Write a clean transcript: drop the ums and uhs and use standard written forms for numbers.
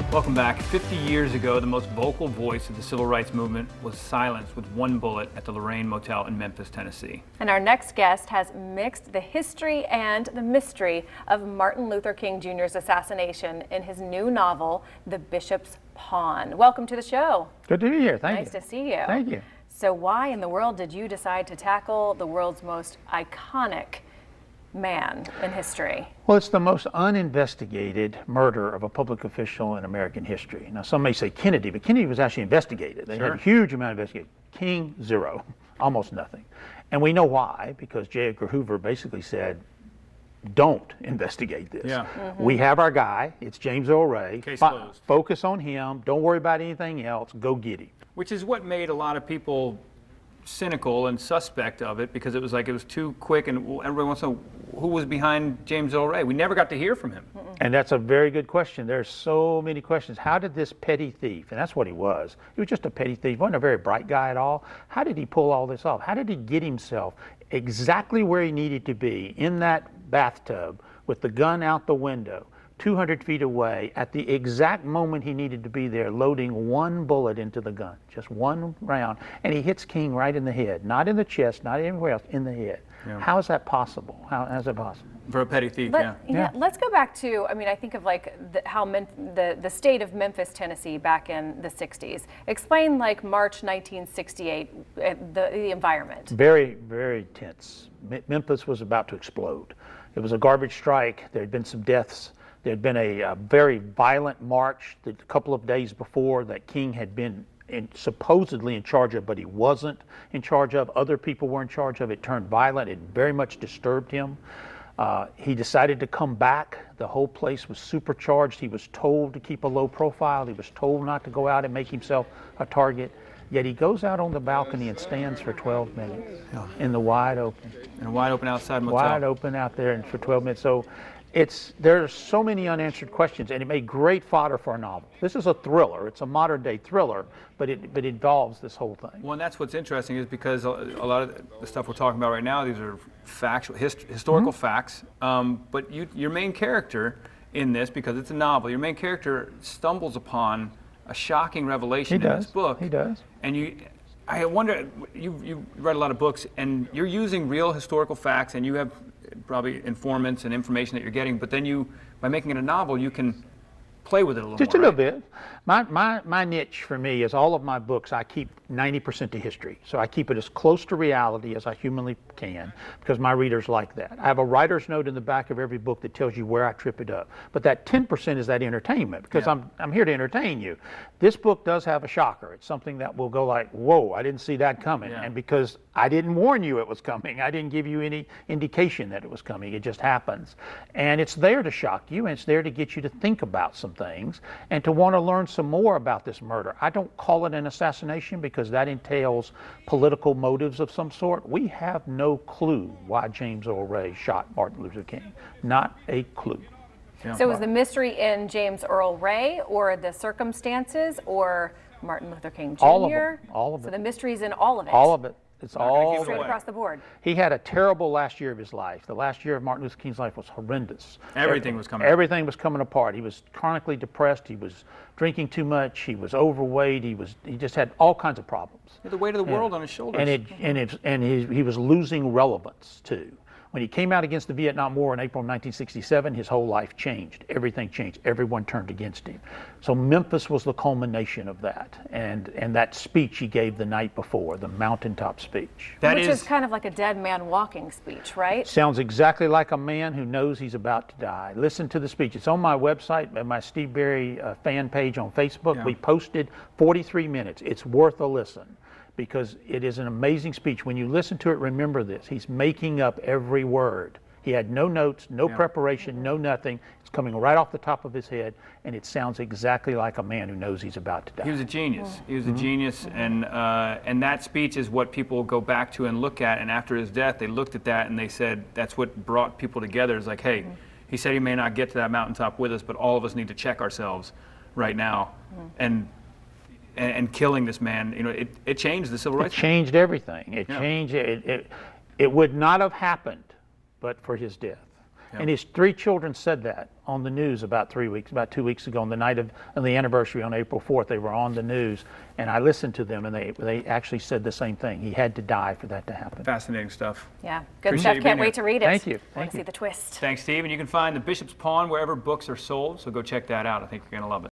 Welcome back. 50 years ago, the most vocal voice of the civil rights movement was silenced with one bullet at the Lorraine Motel in Memphis, Tennessee. And our next guest has mixed the history and the mystery of Martin Luther King Jr.'s assassination in his new novel, The Bishop's Pawn. Welcome to the show. Good to be here. Thank you. Nice to see you. Thank you. So why in the world did you decide to tackle the world's most iconic man in history? Well, it's the most uninvestigated murder of a public official in American history. Now, some may say Kennedy, but Kennedy was actually investigated. They had a huge amount of investigation. King, zero, almost nothing. And we know why, because J. Edgar Hoover basically said, don't investigate this. Yeah. We have our guy. It's James Earl Ray. Case closed. Focus on him. Don't worry about anything else. Go get him. Which is what made a lot of people cynical and suspect of it, because it was like it was too quick, and everybody wants to know who was behind James Earl Ray. We never got to hear from him. And that's a very good question. There's so many questions. How did this petty thief, and that's what he was just a petty thief, wasn't a very bright guy at all. How did he pull all this off? How did he get himself exactly where he needed to be in that bathtub with the gun out the window, 200 feet away, at the exact moment he needed to be there, loading one bullet into the gun, just one round, and he hits King right in the head, not in the chest, not anywhere else, in the head. Yeah. How is that possible? How is it possible? For a petty thief, yeah. Let's go back to, I mean, I think of like the state of Memphis, Tennessee back in the 60s. Explain like March 1968, the environment. Very, very tense. Memphis was about to explode. It was a garbage strike. There had been some deaths. There had been a very violent march a couple of days before that King had been supposedly in charge of, but he wasn't in charge of. Other people were in charge of. It turned violent. It very much disturbed him. He decided to come back. The whole place was supercharged. He was told to keep a low profile. He was told not to go out and make himself a target. Yet he goes out on the balcony and stands for 12 minutes in the wide open. In a wide open outside motel. Wide open out there and for 12 minutes. So there's so many unanswered questions, and it made great fodder for a novel. This is a thriller. It's a modern day thriller, but it involves this whole thing. Well, and that's what's interesting, is because a lot of the stuff we're talking about right now, these are factual, historical facts. But your main character in this, because it's a novel, your main character stumbles upon a shocking revelation in this book. He does. And I wonder, you read a lot of books, and you're using real historical facts, and you have probably informants and information that you're getting, but then by making it a novel, you can play with it a little Just more. a little bit. My niche for me is all of my books, I keep 90% to history. So I keep it as close to reality as I humanly can, because my readers like that. I have a writer's note in the back of every book that tells you where I trip it up. But that 10% is that entertainment, because I'm here to entertain you. This book does have a shocker. It's something that will go like, whoa, I didn't see that coming. And because I didn't warn you it was coming, I didn't give you any indication that it was coming. It just happens. And it's there to shock you, and it's there to get you to think about some things and to want to learn some more about this murder. I don't call it an assassination because that entails political motives of some sort. We have no clue why James Earl Ray shot Martin Luther King. Not a clue. Yeah. So is the mystery in James Earl Ray, or the circumstances, or Martin Luther King Jr.? All of them. All of it. So the mystery's in all of it. All of it. It's all straight across the board. He had a terrible last year of his life. The last year of Martin Luther King's life was horrendous. Everything was coming. Everything was coming apart. He was chronically depressed. He was drinking too much. He was overweight. He just had all kinds of problems. The weight of the world on his shoulders. And he was losing relevance too. When he came out against the Vietnam War in April 1967, his whole life changed. Everything changed. Everyone turned against him. So Memphis was the culmination of that. And that speech he gave the night before, the mountaintop speech. Which is kind of like a dead man walking speech, right? Sounds exactly like a man who knows he's about to die. Listen to the speech. It's on my website, my Steve Berry fan page on Facebook. Yeah. We posted 43 minutes. It's worth a listen, because it is an amazing speech. When you listen to it, remember this. He's making up every word. He had no notes, no preparation, no nothing. It's coming right off the top of his head, and it sounds exactly like a man who knows he's about to die. He was a genius. He was a genius, and that speech is what people go back to and look at, and after his death, they looked at that and they said, that's what brought people together. It's like, hey, he said he may not get to that mountaintop with us, but all of us need to check ourselves right now. And killing this man, it changed the civil rights. It changed everything. It changed. It would not have happened but for his death. Yeah. And his 3 children said that on the news about 2 weeks ago, on the night of the anniversary on April 4th. They were on the news, and I listened to them, and they actually said the same thing. He had to die for that to happen. Fascinating stuff. Yeah, good Appreciate stuff. you Can't being wait here. to read it. Thank you. Want Thank to you. see the twist. Thanks, Steve. And you can find The Bishop's Pawn wherever books are sold, so go check that out. I think you're going to love it.